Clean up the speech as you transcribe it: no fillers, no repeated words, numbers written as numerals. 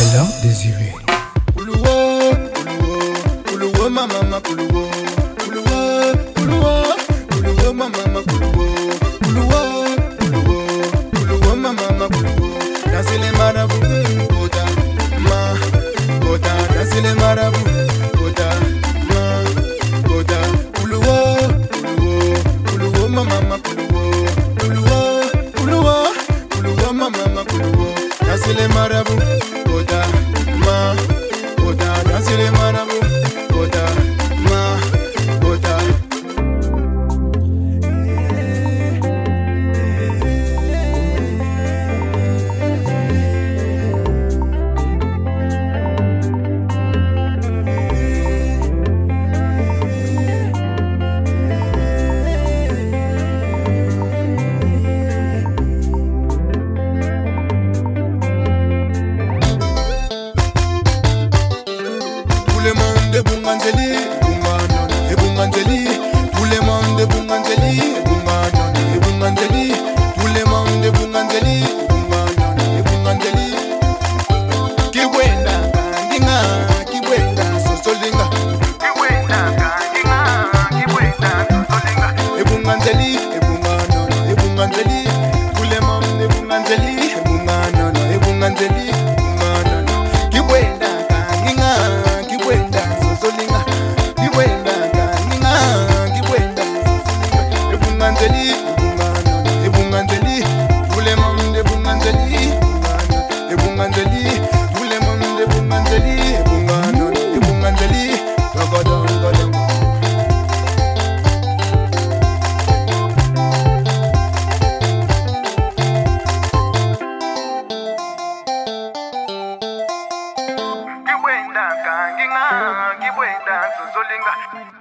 L'art désiré. Kuluwo, kuluwo, mama, kuluwo, kuluwo, kuluwo, mama, kuluwo, kuluwo, mama, kuluwo. Danser les marabouts, kota, kota, danser les marabouts, kota, kota. Kuluwo, mama, kuluwo, mama, kuluwo. Danser les marabouts, kota, kota, danser les marabouts, kota, kota. Tout le monde est bunganzeli, bunganon, et bunganzeli. Tout le monde est bunganzeli, bunganon, et bunganzeli. Tout le monde est bunganzeli, bunganon, et bunganzeli. Kiwenda kanginga, kiwenda sosolinga. Kiwenda kanginga, kiwenda sosolinga. Et bunganzeli, et bunganon, et bunganzeli. Tout le monde est bunganzeli, bunganon, et bunganzeli, bunganon. Kiwenda kanginga. Kiwenda sosolinga, kiwenda kanginga, kiwenda sosolinga. Ebunganzeli, ebunganzeli, tout le monde ebunganzeli, ebunganzeli, tout le monde ebunganzeli, ebunganzeli, gogodon. Kiwenda kanginga, kiwenda sosolinga.